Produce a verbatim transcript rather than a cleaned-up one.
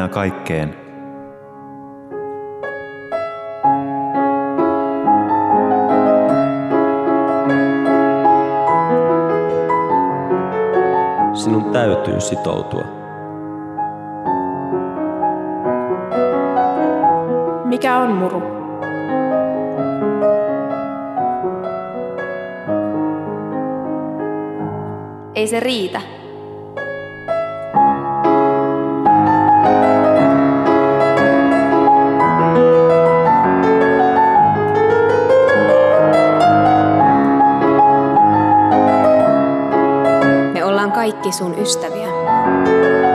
onnea kaikkeen. Sinun täytyy sitoutua. Mikä on muru? Ei se riitä. Me ollaan kaikki sun ystäviä.